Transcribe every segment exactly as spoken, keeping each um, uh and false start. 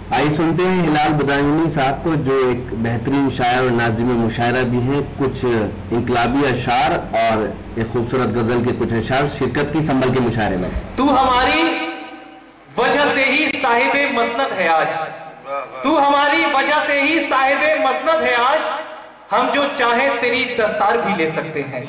आइए सुनते हैं हिलाल बदायूनी साहब को, जो एक बेहतरीन शायर और नाज़िम मुशायरा भी हैं। कुछ इनकलाबी अशार और एक खूबसूरत गजल के कुछ अशार शिरकत की संभल के मुशायरे में। तू हमारी वजह से ही साहिबे मसनद है आज, तू हमारी वजह से ही साहिबे मसनद है आज, हम जो चाहे तेरी दस्तार भी ले सकते हैं।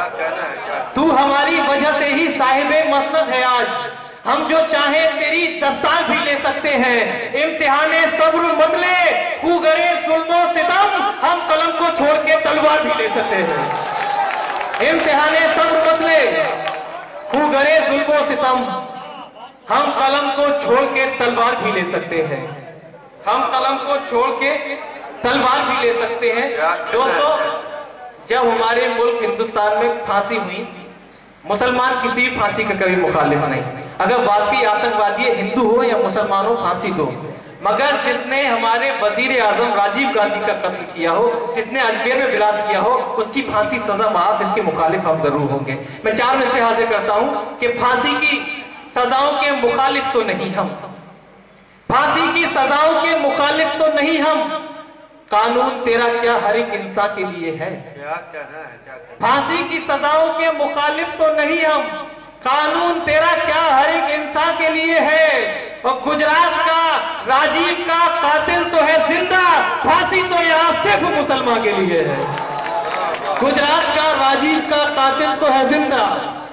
तू हमारी वजह से ही साहिबे मसनद है आज, हम जो चाहे तेरी दस्तार भी ले सकते हैं। इम्तिहाने सब्र मतले खूगरे जुल्मो सितम, हम कलम को छोड़ के तलवार भी ले सकते हैं। इम्तिहाने सब्र मतले खूगरे जुल्मो सितम, हम कलम को छोड़ के तलवार भी ले सकते हैं। हम कलम को छोड़ के तलवार भी ले सकते हैं। दोस्तों, जब हमारे मुल्क हिंदुस्तान में फांसी हुई, मुसलमान किसी फांसी का कभी मुखालिफ नहीं। अगर वाकई आतंकवादी हिंदू हो या मुसलमान हो, फांसी दो। मगर जिसने हमारे वजीर आजम राजीव गांधी का कत्ल किया हो, जिसने अजमेर में विलास किया हो, उसकी फांसी सजा माफ, इसके मुखालिफ हम जरूर होंगे। मैं चार में से हाजिर करता हूं कि फांसी की सजाओं के मुखालिफ तो नहीं हम, फांसी की सजाओं के मुखालिफ तो नहीं हम। कानून तेरा क्या हर एक इंसान के लिए है, क्या कहना है, क्या कहना है? फांसी की सजाओं के मुखालिफ तो नहीं हम, कानून तेरा क्या हर एक इंसान के लिए है। और गुजरात का राजीव का कातिल तो है जिंदा, फांसी तो यहाँ सिर्फ मुसलमान के लिए है। गुजरात का राजीव का कातिल तो है जिंदा,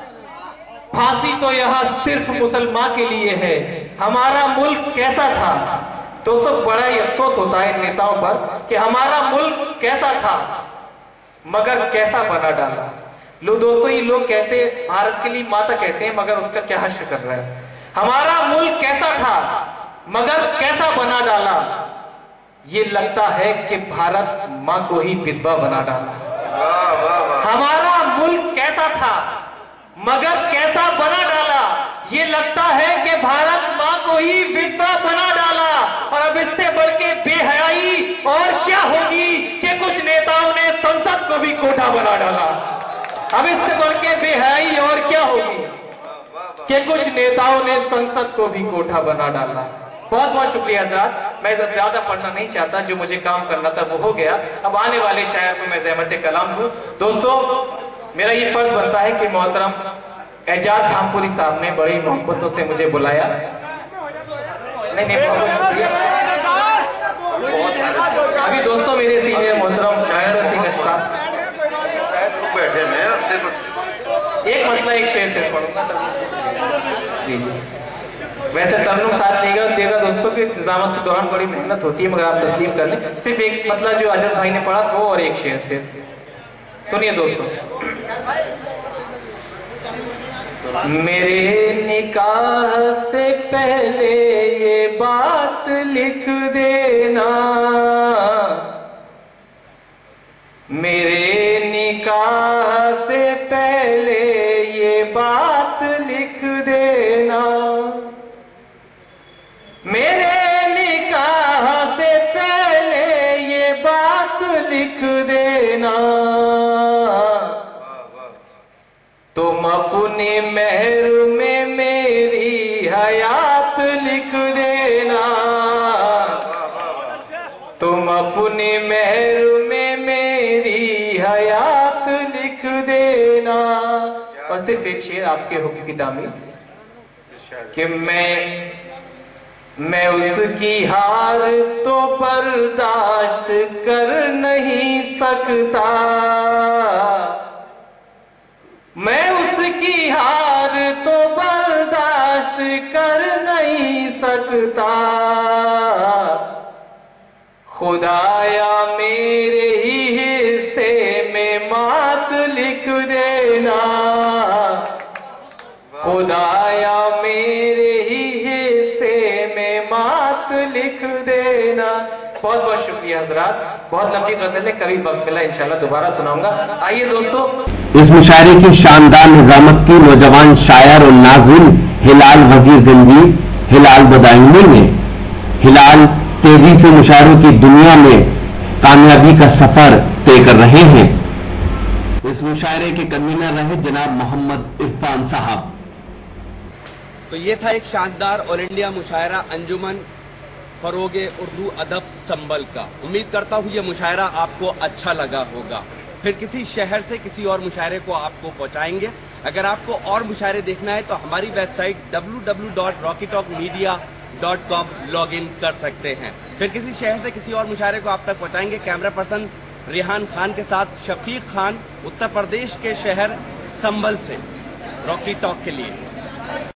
फांसी तो यहाँ सिर्फ मुसलमान के लिए है। हमारा मुल्क कैसा था दोस्तों, बड़ा ही अफसोस होता है इन नेताओं पर कि हमारा मुल्क कैसा था मगर कैसा बना डाला। लो दोस्तों, ये लोग कहते भारत के लिए माता कहते हैं, मगर उसका क्या हश्र कर रहा है। हमारा मुल्क कैसा था मगर कैसा बना डाला, ये लगता है कि भारत मां को ही विधवा बना डाला। हमारा मुल्क कैसा था मगर कैसा बना डाला, ये लगता है कि भारत मां को ही विधवा बना डाला। और अब इससे बढ़ के बेहयाई और क्या होगी कि कुछ नेताओं ने संसद को भी कोठा बना डाला। अब इससे बढ़ के बेहयाई और क्या होगी कि कुछ नेताओं ने संसद को भी कोठा बना डाला। बहुत बहुत शुक्रिया हज़रात, मैं ज्यादा पढ़ना नहीं चाहता, जो मुझे काम करना था वो हो गया। अब आने वाले शायर को मैं ज़हमत कलाम दूं। दोस्तों, मेरा ये फर्ज बनता है कि मोहतरम एजाज धामपुरी साहब ने बड़ी मोहब्बतों से मुझे बुलाया। नहीं नहीं अभी दोस्तों मेरे सीनियर मोहतरम शायर सिंह अशफाक बैठे हैं, एक मतलब एक शेर से पढ़ूंगा जी। वैसे तरन्नुम साथ देगा देगा दोस्तों की इंतजाम के दौरान बड़ी मेहनत होती है, मगर आप तस्लीम कर लें। सिर्फ एक मतलब जो अजद भाई ने पढ़ा वो और एक शेर से सुनिए दोस्तों। मेरे निकाह से पहले ये बात लिख देना, मेरे निकाह से पहले ये बात लिख देना, मेरे निकाह से पहले ये बात लिख देना। तुम अपने महर में मेरी हयात लिख देना, तुम अपने महर में मेरी हयात लिख देना। और सिर्फ एक शेर आपके हुक्म की तामील कि मैं मैं उसकी हार तो बर्दाश्त कर नहीं सकता, मैं उसकी हार तो बर्दाश्त कर नहीं सकता। खुदाया मेरे ही हिस्से में मात लिख देना, खुदाया मेरे ही हिस्से में मात लिख देना। बहुत बहुत शुक्रिया हजरात, बहुत लंबी गजल है, कभी वक्त मिला इंशाल्लाह दोबारा सुनाऊंगा। आइए दोस्तों, इस मुशायरे की शानदार निजामत की नौजवान शायर और नाज़िम हिलाल वजीरगंजी हिलाल बदायूनी ने हिलाल तेजी से मुशायरों की दुनिया में कामयाबी का सफर तय कर रहे हैं। इस मुशायरे के कन्वीनर रहे जनाब मोहम्मद इरफान साहब। तो ये था एक शानदार ऑल इंडिया मुशायरा अंजुमन फरोगे उर्दू अदब संभल का। उम्मीद करता हूँ ये मुशायरा आपको अच्छा लगा होगा। फिर किसी शहर से किसी और मुशायरे को आपको पहुंचाएंगे। अगर आपको और मुशायरे देखना है तो हमारी website W W W dot Rocky Talk Media dot com log in कर सकते हैं। फिर किसी शहर से किसी और मुशायरे को आप तक पहुंचाएंगे कैमरा पर्सन रेहान खान के साथ शफीक खान, उत्तर प्रदेश के शहर संभल से, रॉकी टॉक के लिए।